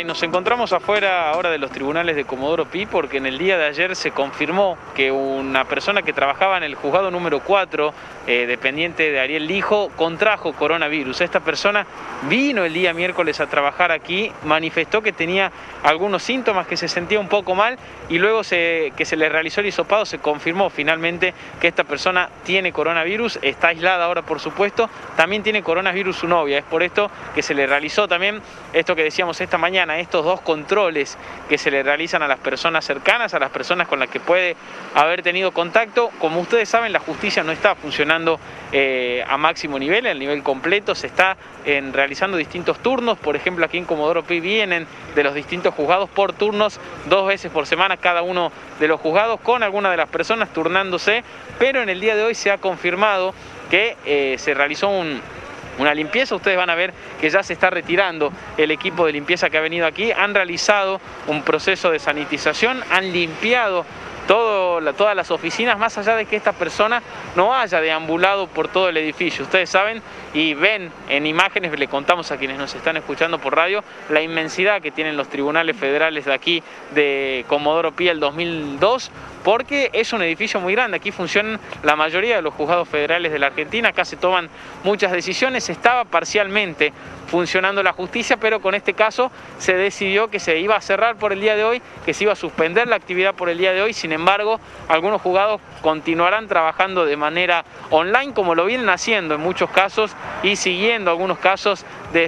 Nos encontramos afuera ahora de los tribunales de Comodoro Pi porque en el día de ayer se confirmó que una persona que trabajaba en el juzgado número 4, dependiente de Ariel Lijo, contrajo coronavirus. Esta persona vino el día miércoles a trabajar aquí, manifestó que tenía algunos síntomas, que se sentía un poco mal y luego que se le realizó el hisopado se confirmó finalmente que esta persona tiene coronavirus, está aislada ahora por supuesto, también tiene coronavirus su novia. Es por esto que se le realizó también esto que decíamos esta mañana, estos dos controles que se le realizan a las personas cercanas, a las personas con las que puede haber tenido contacto. Como ustedes saben, la justicia no está funcionando a máximo nivel, al nivel completo, se está realizando distintos turnos. Por ejemplo, aquí en Comodoro Pi vienen de los distintos juzgados por turnos 2 veces por semana cada uno de los juzgados, con alguna de las personas turnándose, pero en el día de hoy se ha confirmado que se realizó una limpieza. Ustedes van a ver que ya se está retirando el equipo de limpieza que ha venido aquí. Han realizado un proceso de sanitización, han limpiado todas las oficinas, más allá de que esta persona no haya deambulado por todo el edificio. Ustedes saben y ven en imágenes, le contamos a quienes nos están escuchando por radio, la inmensidad que tienen los tribunales federales de aquí de Comodoro Pi el 2002, porque es un edificio muy grande. Aquí funcionan la mayoría de los juzgados federales de la Argentina, acá se toman muchas decisiones. Estaba parcialmente funcionando la justicia, pero con este caso se decidió que se iba a cerrar por el día de hoy, que se iba a suspender la actividad por el día de hoy. Sin embargo, algunos juzgados continuarán trabajando de manera online, como lo vienen haciendo en muchos casos y siguiendo algunos casos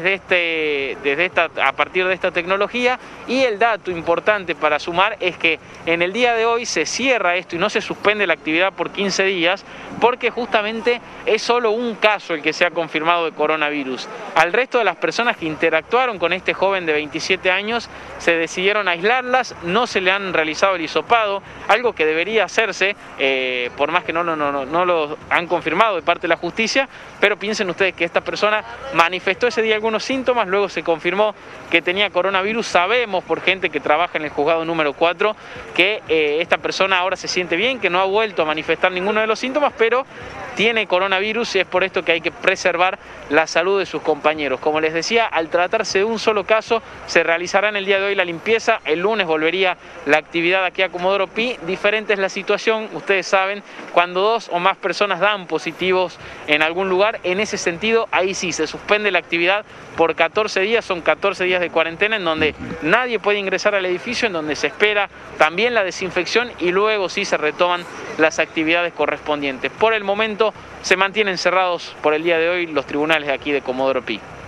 a partir de esta tecnología. Y el dato importante para sumar es que en el día de hoy se cierra esto y no se suspende la actividad por 15 días, porque justamente es solo un caso el que se ha confirmado de coronavirus. Al resto de las personas que interactuaron con este joven de 27 años se decidieron aislarlas, no se le han realizado el hisopado, algo que debería hacerse, por más que no lo han confirmado de parte de la justicia. Pero piensen ustedes que esta persona manifestó ese día algunos síntomas, luego se confirmó que tenía coronavirus. Sabemos por gente que trabaja en el juzgado número 4 que esta persona ahora se siente bien, que no ha vuelto a manifestar ninguno de los síntomas, pero tiene coronavirus y es por esto que hay que preservar la salud de sus compañeros. Como les decía, al tratarse de un solo caso, se realizará en el día de hoy la limpieza. El lunes volvería la actividad aquí a Comodoro Pi. Diferente es la situación, ustedes saben, cuando 2 o más personas dan positivos en algún lugar. En ese sentido, ahí sí se suspende la actividad por 14 días, son 14 días de cuarentena en donde nadie puede ingresar al edificio, en donde se espera también la desinfección y luego sí se retoman las actividades correspondientes. Por el momento se mantienen cerrados por el día de hoy los tribunales de aquí de Comodoro Pi.